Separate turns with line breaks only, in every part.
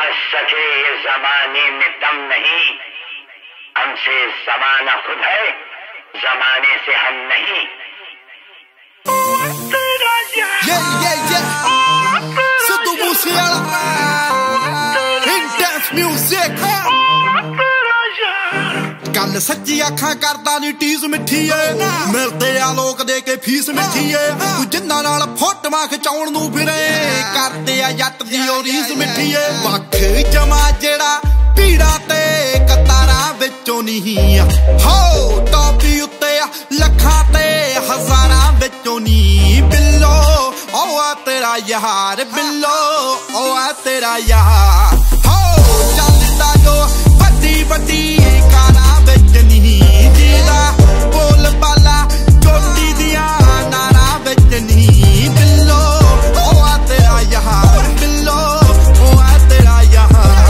सके ये जमाने में दम नहीं, हमसे जमाना खुद है, जमाने से हम नहीं।
Sidhu Moosewala, intense music। गल सच्ची अखां करदा नी टीज मिठी ए, मिलदे आ लोक दे के फीस मिठी ए। तू जिन्ना नाल फोटोआं खिचाउण नूं फिरे, करदे आ जट दी ओ रीस मिठी ए। वख जमा जेड़ा पीड़ा ते कतारां विचों नहीं, हो टॉपी उत्ते लखां ते हज़ारां विचों नहीं। बिल्लो ओ आ तेरा यार, बिल्लो ओ आ तेरा यार। हो चलदा जो वड्डी वड्डी कारां विच नहीं, जीदा बोल बाला चोटी दियां नारां विच नहीं। बिल्लो ओ आ तेरा यार, बिल्लो ओ आ तेरा यार।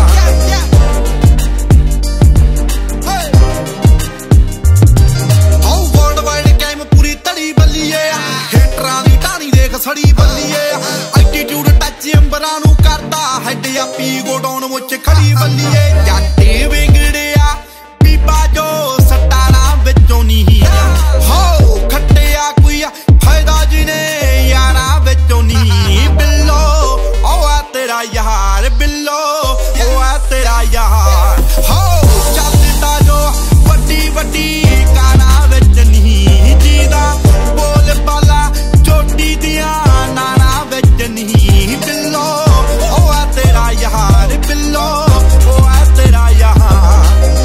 ओ वर्ल्ड वाइड गेम पूरी तड़ी बल्लीए, हेटरां दी टाणी देख सड़ी बल्लीए। एटीट्यूड टच अंबरां नूं करदा, हैड आपी गोडाउन मुच खड़ी बल्लीए। जाटे विगड़िया बीबा जो सटाना विचों नहीं, हो खट्टिया कोई फायदा जिने यारां विचों नहीं। बिल्लो ओ आ तेरा यार, बिल्लो ओ आ तेरा यार। हो चलदा जो वड्डी वड्डी कारां विच नहीं, जीदा बोल बाला चोटी दियां नारां विच नहीं। बिल्लो ओ आ तेरा यार, बिल्लो ओ आ तेरा यार।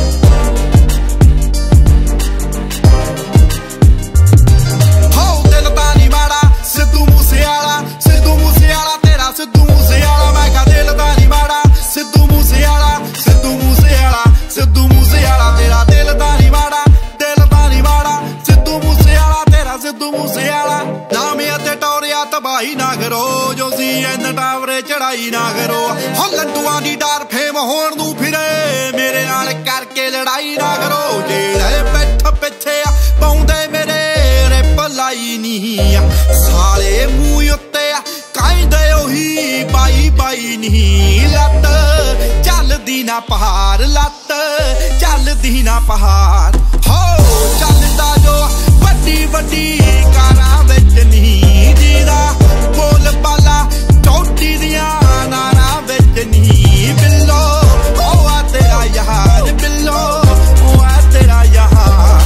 हो दिल तां नी माड़ा सिद्धू मूसेवाला, सिद्धू मूसेवाला तेरा सिद्धू मूसेवाला। मैं कहा दिल तां नी माड़ा सिद्धू मूसेवाला, सिद्धू मूसेवाला, सिद्धू मूसेवाला तेरा दिल तां नी माड़ा, दिल तां नी माड़ा सिद्धू मूसेवाला तेरा सिद्धू मूसेवाला। नाम अते टौरिया तबाही ना करो, जो सी एन टावरे चढ़ाई ना करो। हो लड्डूआं दी डार फेम होण नूं फिरे, मेरे नाल करके लड़ाई ना करो। जेड़े बैठ पिछे पाउंदे मेरे रिप लाई नहीं, साले मूंह उत्ते कांदे ओही बाई बाई नहीं। लत चलदी ना पहाड़, लत चलदी ना पहाड़। हो चलदा जो वड्डी वड्डी कारां विच नहीं, जीदा बोल बाला चोटी दियां नारां विच नहीं। बिल्लो ओ आ तेरा यार, बिल्लो ओ आ तेरा यार।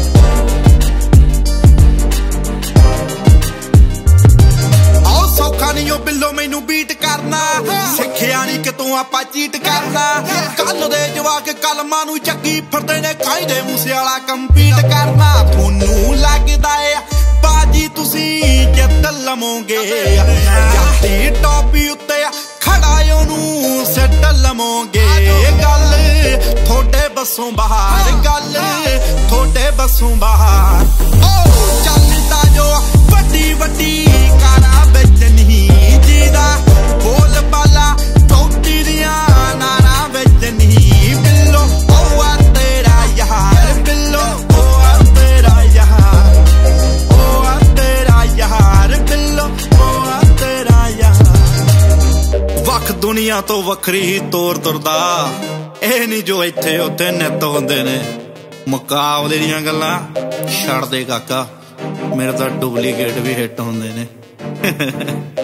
आओ सौखा नहीं ओ बिल्लो मैनू बीट करना, सिक्खिया नहीं कि तू आपां चीट करना। कल दे जवाक कलमां नूं चक्की फिरदे ने, कायदे मूसेवाला कंपीट करना। थोनू लगदा ए बाजी तुसी जित लवोगे, जाती टॉपी उत्ते खड़ा ओनू सिट लवोगे। गल थोड़े बसों बाहर, गल थोड़े बसों बाहर। ओ चलदा जो वड्डी वड्डी कारां विच नहीं, जीदा बोल बाला चोटी दियां नारां विच नहीं। बिल्लो ओ आ तेरा यार, बिल्लो ओ आ तेरा यार, ओ आ तेरा यार, बिल्लो ओ आ तेरा यार। वख दुनिया तो वखरी ही तौर तुरदा, ਇਹ ਨਹੀਂ ਜੋ ਇੱਥੇ ਉੱਥੇ ਨਿੱਤ ਹੁੰਦੇ ਨੇ। ਮੁਕਾਬਲੇ ਦੀਆਂ ਗੱਲਾਂ ਛੱਡ ਦੇ ਕਾਕਾ, ਮੇਰੇ ਤਾਂ ਡੁਪਲੀਕੇਟ ਵੀ ਹਿੱਟ ਹੁੰਦੇ ਨੇ।